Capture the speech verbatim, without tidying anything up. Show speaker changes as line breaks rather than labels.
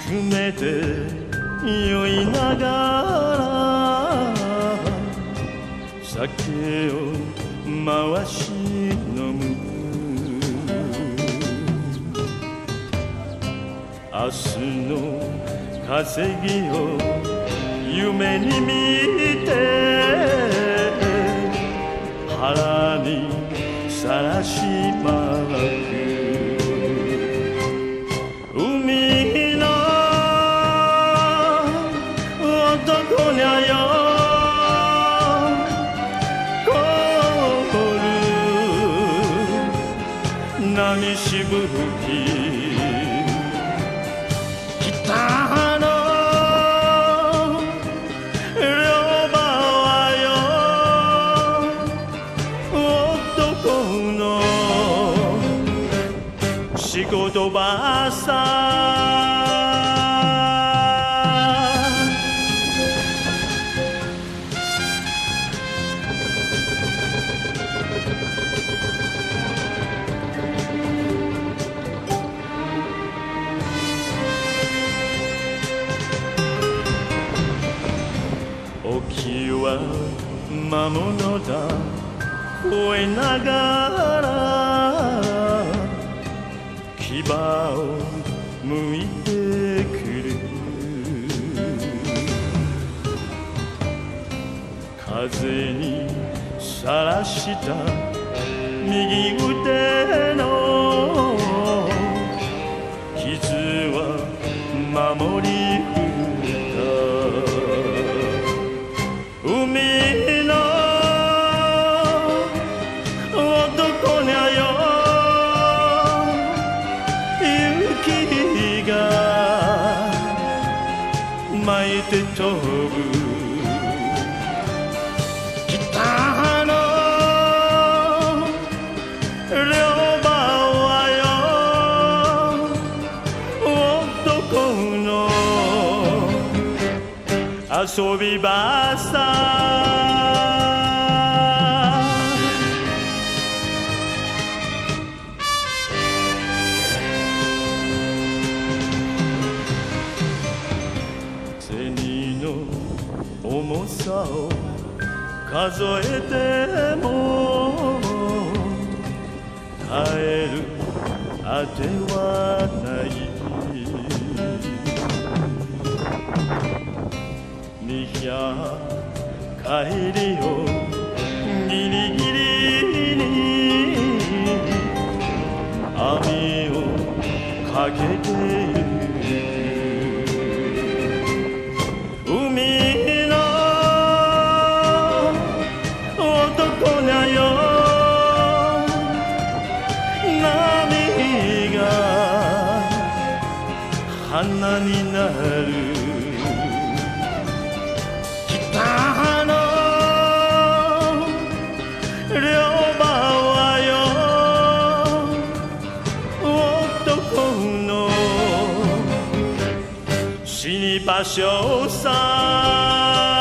含めて酔いながら酒を回し飲む。明日の稼ぎを夢に見て腹にさらしまく。海の男にゃよ凍る波しぶき。北の両場はよ男の仕事場さ。沖は魔物だ吠えながら牙を向いてくる。風にさらした右腕の傷は守り海の男にゃよ雪が巻いて飛ぶ。北の両場はよ男の遊び場さ。銭の重さを数えても耐えるあてはない。にひゃ帰りをギリギリに網をかけてゆく。海の男にゃよ波が花になる。北の両場はよ男の死に場所さ。